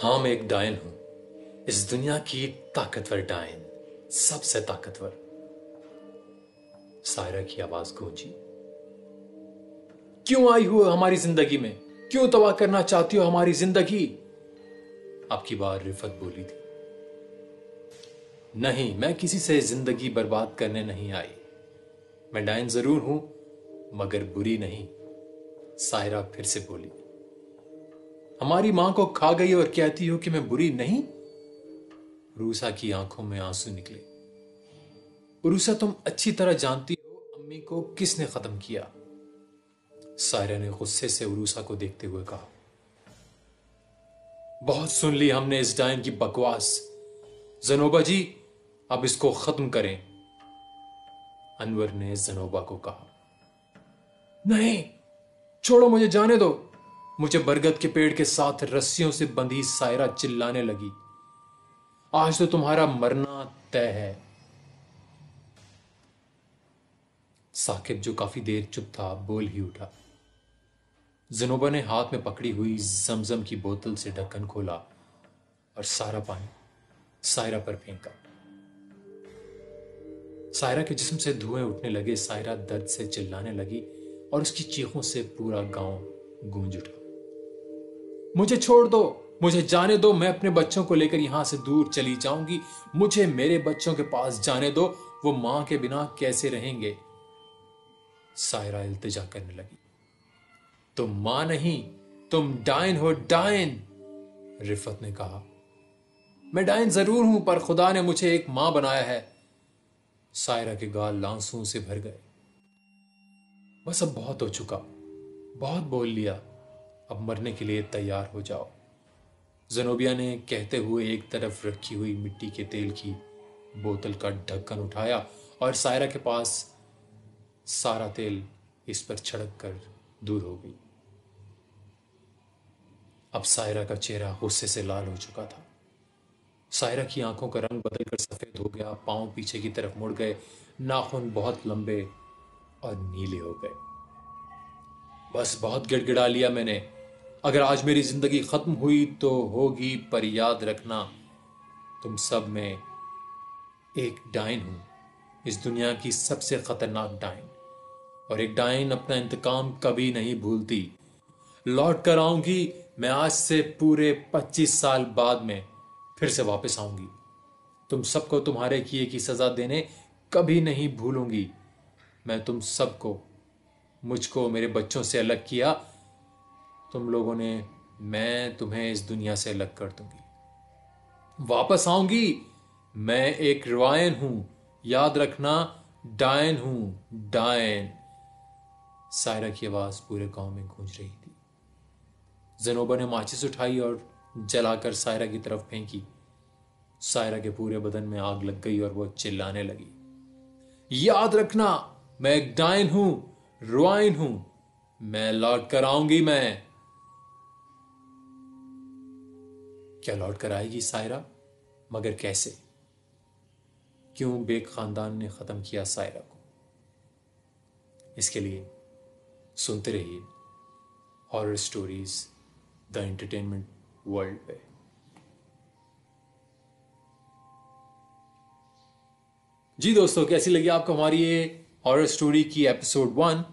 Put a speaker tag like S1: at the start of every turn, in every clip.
S1: हाँ, मैं एक डायन हूं, इस दुनिया की ताकतवर डायन, सबसे ताकतवर। सायरा की आवाज गूंजी। क्यों आई हो हमारी जिंदगी में? क्यों तबाह करना चाहती हो हमारी जिंदगी? आपकी बार रिफत बोली थी। नहीं, मैं किसी से जिंदगी बर्बाद करने नहीं आई। मैं डायन जरूर हूं, मगर बुरी नहीं। सायरा फिर से बोली। हमारी मां को खा गई और कहती हो कि मैं बुरी नहीं? रूसा की आंखों में आंसू निकले। रूसा, तुम अच्छी तरह जानती हो अम्मी को किसने खत्म किया। सायरा ने गुस्से से उरूसा को देखते हुए कहा। बहुत सुन ली हमने इस डायन की बकवास। जनोबा जी, अब इसको खत्म करें। अनवर ने जनोबा को कहा। नहीं, छोड़ो, मुझे जाने दो। मुझे बरगद के पेड़ के साथ रस्सियों से बंधी सायरा चिल्लाने लगी। आज तो तुम्हारा मरना तय है। साकिब, जो काफी देर चुप था, बोल ही उठा। जनोबा ने हाथ में पकड़ी हुई जमजम की बोतल से ढक्कन खोला और सारा पानी सायरा पर फेंका। सायरा के जिस्म से धुएं उठने लगे। सायरा दर्द से चिल्लाने लगी और उसकी चीखों से पूरा गांव गूंज उठा। मुझे छोड़ दो, मुझे जाने दो। मैं अपने बच्चों को लेकर यहां से दूर चली जाऊंगी। मुझे मेरे बच्चों के पास जाने दो। वो मां के बिना कैसे रहेंगे? सायरा इल्तिजा करने लगी। तुम मां नहीं, तुम डायन हो, डायन। रिफत ने कहा। मैं डायन जरूर हूं, पर खुदा ने मुझे एक मां बनाया है। सायरा के गाल आंसुओं से भर गए। बस अब बहुत हो चुका, बहुत बोल लिया। अब मरने के लिए तैयार हो जाओ। जनोबिया ने कहते हुए एक तरफ रखी हुई मिट्टी के तेल की बोतल का ढक्कन उठाया और सायरा के पास सारा तेल इस पर छिड़क कर दूर हो गई। अब सायरा का चेहरा गुस्से से लाल हो चुका था। सायरा की आंखों का रंग बदलकर सफेद हो गया। पांव पीछे की तरफ मुड़ गए। नाखून बहुत लंबे और नीले हो गए। बस बहुत गिड़गिड़ा लिया मैंने। अगर आज मेरी जिंदगी खत्म हुई तो होगी, पर याद रखना, तुम सब में एक डायन हूं, इस दुनिया की सबसे खतरनाक डायन। और एक डायन अपना इंतकाम कभी नहीं भूलती। लौट कर आऊंगी मैं आज से पूरे 25 साल बाद में फिर से वापस आऊंगी। तुम सबको तुम्हारे किए की सजा देने कभी नहीं भूलूंगी। मैं तुम सबको, मुझको, मेरे बच्चों से अलग किया तुम लोगों ने, मैं तुम्हें इस दुनिया से अलग कर दूंगी। वापस आऊंगी। मैं एक डायन हूं, याद रखना, डायन हूं, डायन। सायरा की आवाज पूरे गांव में गूंज रही थी। जनोबा ने माचिस उठाई और जलाकर सायरा की तरफ फेंकी। सायरा के पूरे बदन में आग लग गई और वो चिल्लाने लगी। याद रखना, मैं एक डायन हूं, रुआइन हूं, मैं लौट कर आऊंगी। मैं क्या लौट कर आएगी सायरा? मगर कैसे? क्यों बेग खानदान ने खत्म किया सायरा को? इसके लिए सुनते रहिए horror stories the entertainment world पे। जी दोस्तों, कैसी लगी आपको हमारी ये हॉरर स्टोरी की एपिसोड 1?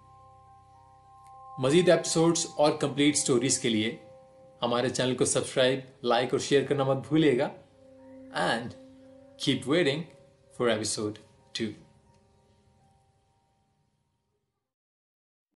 S1: मजीद एपिसोड्स और कंप्लीट स्टोरीज के लिए हमारे चैनल को सब्सक्राइब, लाइक और शेयर करना मत भूलिएगा। And keep waiting for episode 2।